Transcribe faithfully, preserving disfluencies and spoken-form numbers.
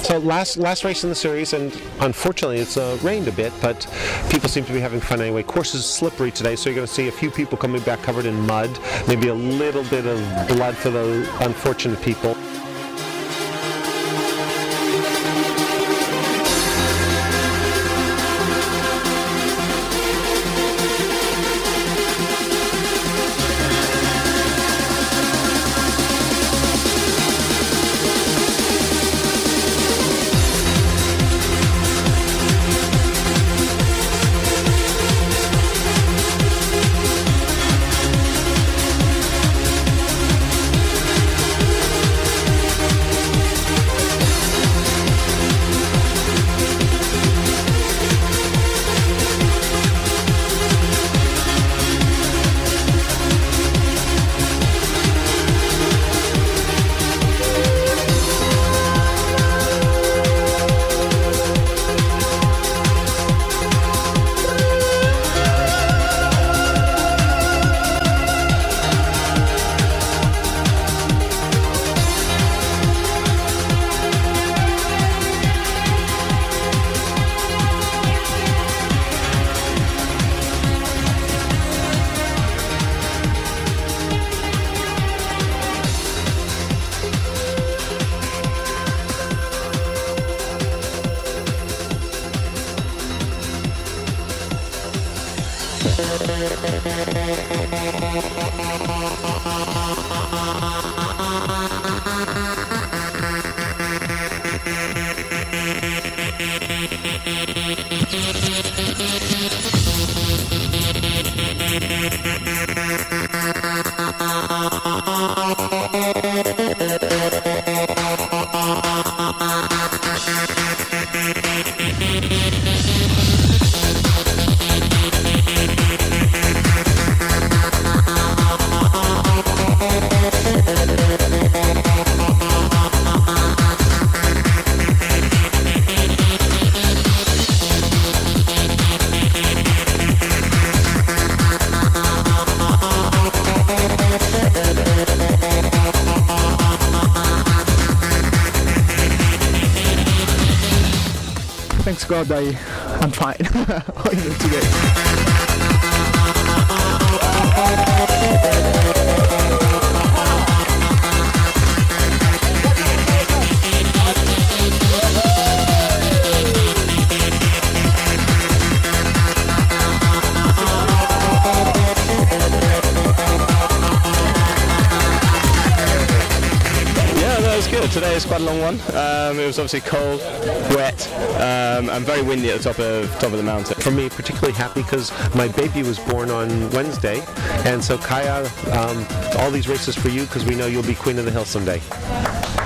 So last last race in the series, and unfortunately it's uh, rained a bit, but people seem to be having fun anyway. Course is slippery today, so you're going to see a few people coming back covered in mud, maybe a little bit of blood for those unfortunate people. Thanks God I, I'm fine. Even today. Good. Today is quite a long one. Um, it was obviously cold, wet, um, and very windy at the top of top of the mountain. For me, particularly happy because my baby was born on Wednesday, and so Kaya, um, all these races for you because we know you'll be Queen of the Hill someday.